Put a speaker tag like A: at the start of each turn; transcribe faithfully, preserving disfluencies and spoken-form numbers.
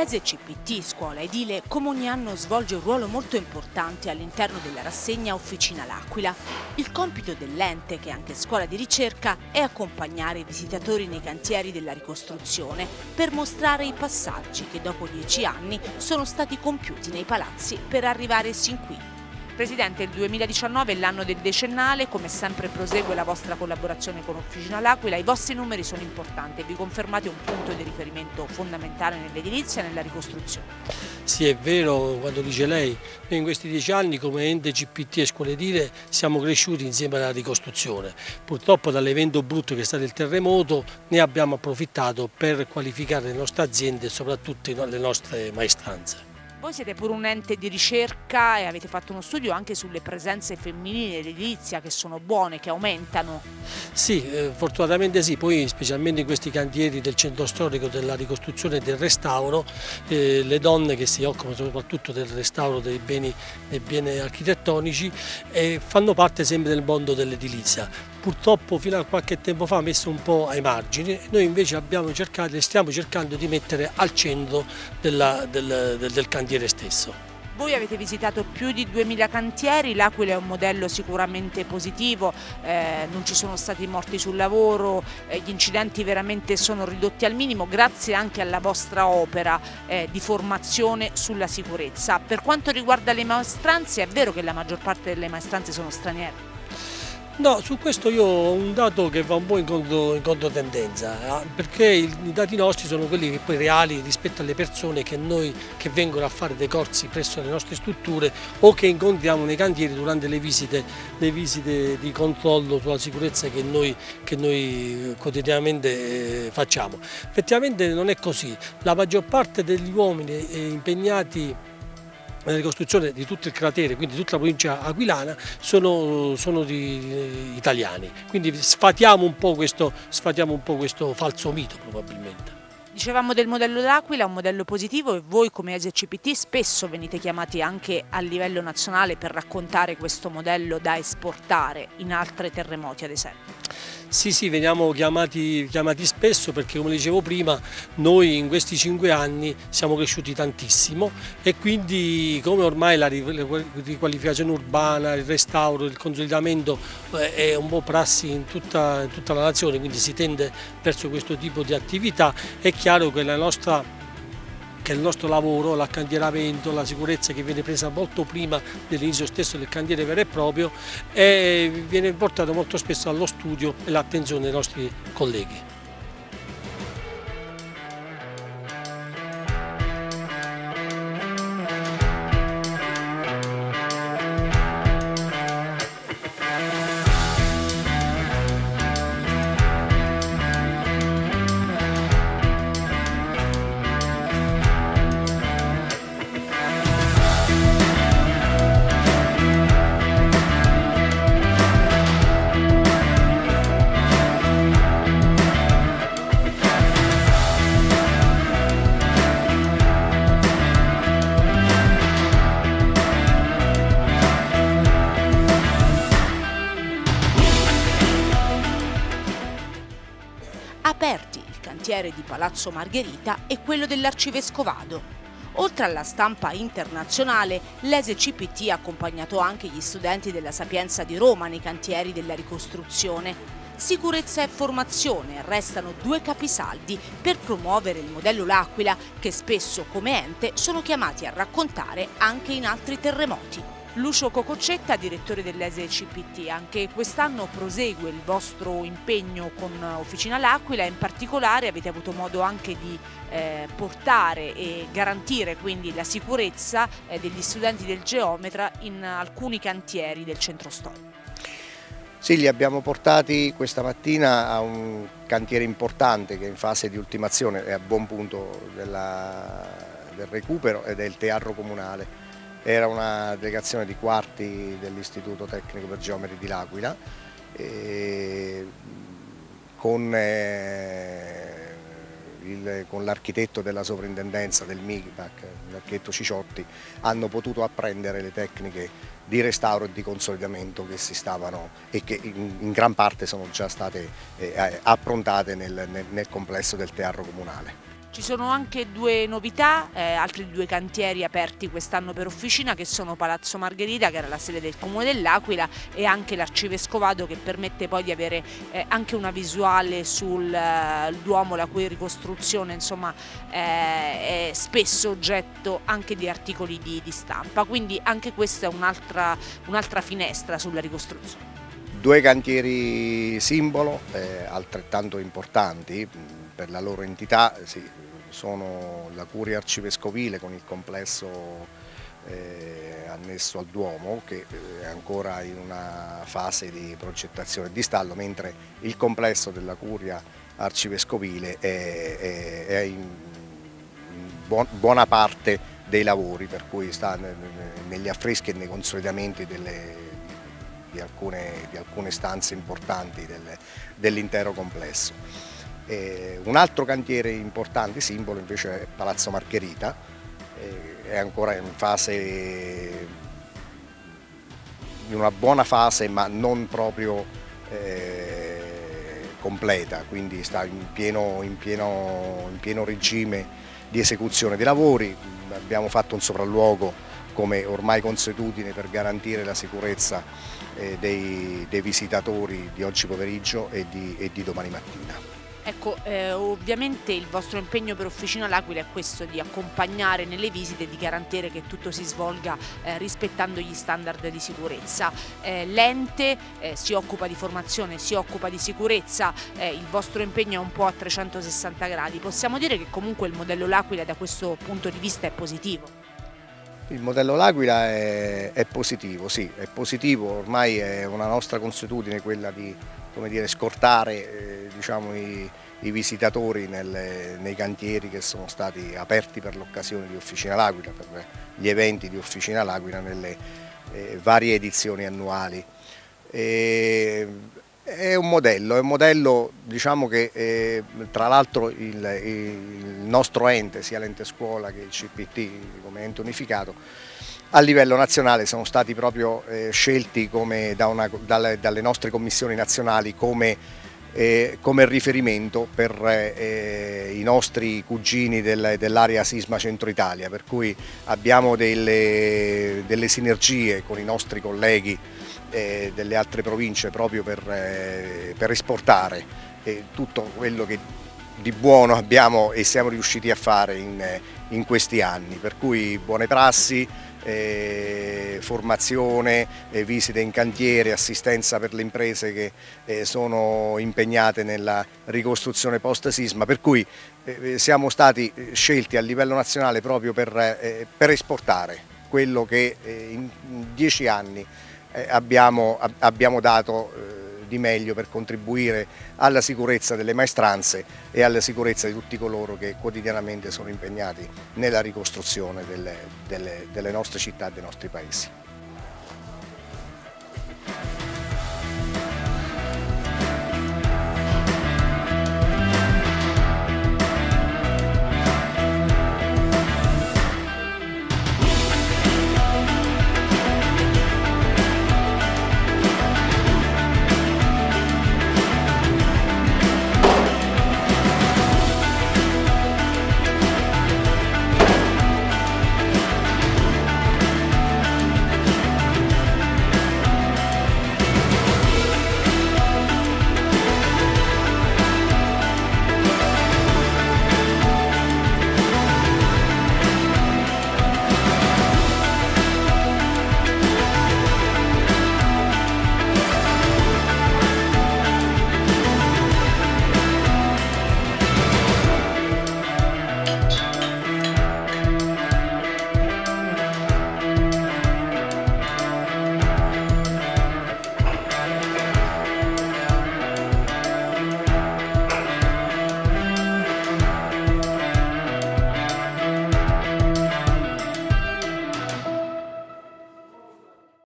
A: L'E S E C P T, scuola edile, come ogni anno svolge un ruolo molto importante all'interno della rassegna Officina L'Aquila. Il compito dell'ente, che è anche scuola di ricerca, è accompagnare i visitatori nei cantieri della ricostruzione per mostrare i passaggi che dopo dieci anni sono stati compiuti nei palazzi per arrivare sin qui. Presidente, il duemiladiciannove è l'anno del decennale, come sempre prosegue la vostra collaborazione con Officina L'Aquila, i vostri numeri sono importanti e vi confermate un punto di riferimento fondamentale nell'edilizia e nella ricostruzione.
B: Sì, è vero quando dice lei, noi in questi dieci anni come ente C P T e scuole edile siamo cresciuti insieme alla ricostruzione. Purtroppo dall'evento brutto che è stato il terremoto ne abbiamo approfittato per qualificare le nostre aziende e soprattutto le nostre maestranze.
A: Voi siete pure un ente di ricerca e avete fatto uno studio anche sulle presenze femminili nell'edilizia che sono buone, che aumentano.
B: Sì, eh, fortunatamente sì, poi specialmente in questi cantieri del centro storico della ricostruzione e del restauro, eh, le donne che si occupano soprattutto del restauro dei beni, dei beni architettonici eh, fanno parte sempre del mondo dell'edilizia. Purtroppo fino a qualche tempo fa messo un po' ai margini, noi invece abbiamo cercato e stiamo cercando di mettere al centro della, del, del, del cantiere stesso.
A: Voi avete visitato più di duemila cantieri, L'Aquila è un modello sicuramente positivo, eh, non ci sono stati morti sul lavoro, eh, gli incidenti veramente sono ridotti al minimo grazie anche alla vostra opera eh, di formazione sulla sicurezza. Per quanto riguarda le maestranze, è vero che la maggior parte delle maestranze sono straniere?
B: No, su questo io ho un dato che va un po' in, contro, in controtendenza, perché i dati nostri sono quelli che poi reali rispetto alle persone che, noi, che vengono a fare dei corsi presso le nostre strutture o che incontriamo nei cantieri durante le visite, le visite di controllo sulla sicurezza che noi, che noi quotidianamente facciamo. Effettivamente non è così, la maggior parte degli uomini impegnati nella ricostruzione di tutto il cratere, quindi tutta la provincia aquilana, sono, sono di, di italiani, quindi sfatiamo un po' questo, sfatiamo un po' questo falso mito probabilmente.
A: Dicevamo del modello L'Aquila, un modello positivo, e voi come E S E C P T spesso venite chiamati anche a livello nazionale per raccontare questo modello da esportare in altri terremoti ad esempio.
B: Sì, sì, veniamo chiamati, chiamati spesso perché, come dicevo prima, noi in questi cinque anni siamo cresciuti tantissimo e quindi, come ormai la riqualificazione urbana, il restauro, il consolidamento è un po' prassi in tutta, in tutta la nazione, quindi si tende verso questo tipo di attività, è chiaro che la nostra che il nostro lavoro, l'accantieramento, la sicurezza che viene presa molto prima dell'inizio stesso del cantiere vero e proprio e viene portato molto spesso allo studio e all'attenzione dei nostri colleghi.
A: Aperti il cantiere di Palazzo Margherita e quello dell'Arcivescovado. Oltre alla stampa internazionale, l'E S E C P T ha accompagnato anche gli studenti della Sapienza di Roma nei cantieri della ricostruzione. Sicurezza e formazione restano due capisaldi per promuovere il modello L'Aquila, che spesso come ente sono chiamati a raccontare anche in altri terremoti. Lucio Cococcetta, direttore dell'E S E C P T, anche quest'anno prosegue il vostro impegno con Officina L'Aquila e in particolare avete avuto modo anche di eh, portare e garantire quindi la sicurezza eh, degli studenti del Geometra in alcuni cantieri del centro storico.
C: Sì, li abbiamo portati questa mattina a un cantiere importante che è in fase di ultimazione, è a buon punto della, del recupero, ed è il Teatro Comunale. Era una delegazione di quarti dell'Istituto Tecnico per Geometri di L'Aquila con, eh, con l'architetto della sovrintendenza del MIBAC, l'architetto Ciciotti, hanno potuto apprendere le tecniche di restauro e di consolidamento che si stavano e che in, in gran parte sono già state eh, approntate nel, nel, nel complesso del Teatro Comunale.
A: Ci sono anche due novità, eh, altri due cantieri aperti quest'anno per Officina, che sono Palazzo Margherita, che era la sede del Comune dell'Aquila, e anche l'Arcivescovado, che permette poi di avere eh, anche una visuale sul eh, Duomo, la cui ricostruzione insomma eh, è spesso oggetto anche di articoli di, di stampa, quindi anche questa è un'altra un'altra finestra sulla ricostruzione.
C: Due cantieri simbolo, eh, altrettanto importanti per la loro entità, sì, sono la Curia Arcivescovile con il complesso eh, annesso al Duomo, che è ancora in una fase di progettazione e di stallo, mentre il complesso della Curia Arcivescovile è, è, è in buona parte dei lavori, per cui sta negli affreschi e nei consolidamenti delle Di alcune, di alcune stanze importanti del, dell'intero complesso. Eh, un altro cantiere importante, simbolo, invece è Palazzo Margherita, eh, è ancora in fase, in una buona fase ma non proprio eh, completa, quindi sta in pieno, in, pieno, in pieno regime di esecuzione dei lavori. Abbiamo fatto un sopralluogo come ormai consuetudine per garantire la sicurezza eh, dei, dei visitatori di oggi pomeriggio e di, e di domani mattina.
A: Ecco, eh, ovviamente il vostro impegno per Officina l'Aquila è questo di accompagnare nelle visite e di garantire che tutto si svolga eh, rispettando gli standard di sicurezza. Eh, L'ente eh, si occupa di formazione, si occupa di sicurezza, eh, il vostro impegno è un po' a trecentosessanta gradi. Possiamo dire che comunque il modello L'Aquila da questo punto di vista è positivo?
C: Il modello L'Aquila è, è positivo, sì, è positivo, ormai è una nostra consuetudine quella di, come dire, scortare eh, diciamo, i, i visitatori nelle, nei cantieri che sono stati aperti per l'occasione di Officina l'Aquila, per gli eventi di Officina l'Aquila nelle eh, varie edizioni annuali. E, È un modello, è un modello diciamo che eh, tra l'altro il, il nostro ente, sia l'ente scuola che il C P T come ente unificato, a livello nazionale sono stati proprio eh, scelti come da una, dalle, dalle nostre commissioni nazionali come, eh, come riferimento per eh, i nostri cugini del, dell'area sisma centro Italia, per cui abbiamo delle, delle sinergie con i nostri colleghi delle altre province proprio per, eh, per esportare eh, tutto quello che di buono abbiamo e siamo riusciti a fare in, in questi anni, per cui buone prassi, eh, formazione, eh, visite in cantiere, assistenza per le imprese che eh, sono impegnate nella ricostruzione post sisma, per cui eh, siamo stati scelti a livello nazionale proprio per, eh, per esportare quello che eh, in dieci anni Abbiamo, abbiamo dato eh, di meglio per contribuire alla sicurezza delle maestranze e alla sicurezza di tutti coloro che quotidianamente sono impegnati nella ricostruzione delle, delle, delle nostre città e dei nostri paesi.